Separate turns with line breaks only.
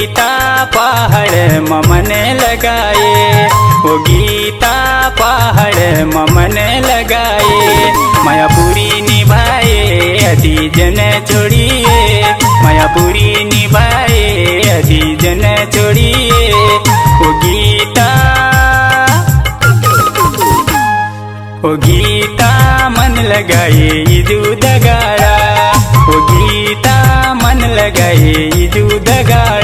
गीता पहाड़ मन लगाए, वो गीता पहाड़ मन लगाए। मायापुरी निभाए अति जन छोड़िए, मायापुरी निभाए अति जन छोड़िए। वो गीता मन लगाए इजू दगाड़ा, वो गीता मन लगाए इजू दगाड़ा।